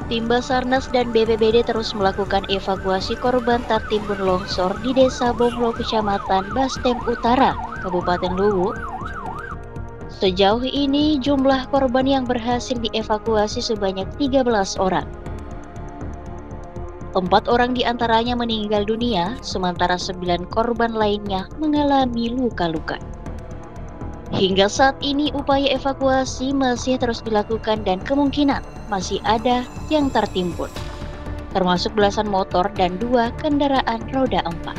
Tim Basarnas dan BPBD terus melakukan evakuasi korban tertimbun longsor di Desa Bonglo, Kecamatan Bastem Utara, Kabupaten Luwu. Sejauh ini jumlah korban yang berhasil dievakuasi sebanyak 13 orang. 4 orang diantaranya meninggal dunia, sementara 9 korban lainnya mengalami luka-luka. Hingga saat ini upaya evakuasi masih terus dilakukan dan kemungkinan masih ada yang tertimbun, termasuk belasan motor dan 2 kendaraan roda 4.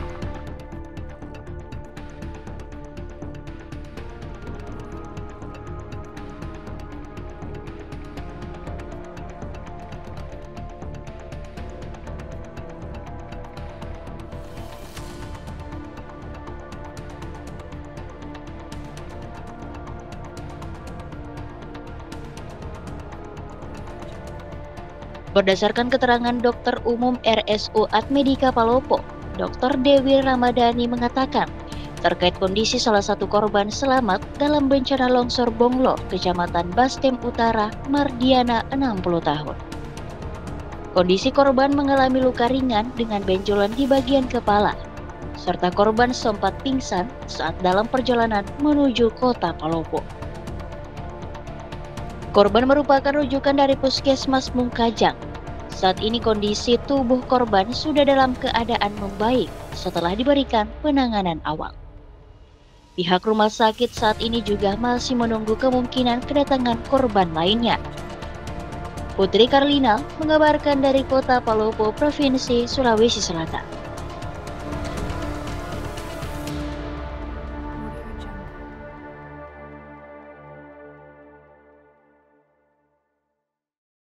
Berdasarkan keterangan Dokter Umum RSUAD Medika Palopo, Dr. Dewi Ramadhani mengatakan, terkait kondisi salah satu korban selamat dalam bencana longsor Bonglo, Kecamatan Bastem Utara, Mardiana, 60 tahun. Kondisi korban mengalami luka ringan dengan benjolan di bagian kepala, serta korban sempat pingsan saat dalam perjalanan menuju kota Palopo. Korban merupakan rujukan dari Puskesmas Mungkajang. Saat ini kondisi tubuh korban sudah dalam keadaan membaik setelah diberikan penanganan awal. Pihak rumah sakit saat ini juga masih menunggu kemungkinan kedatangan korban lainnya. Putri Karlina mengabarkan dari kota Palopo, Provinsi Sulawesi Selatan.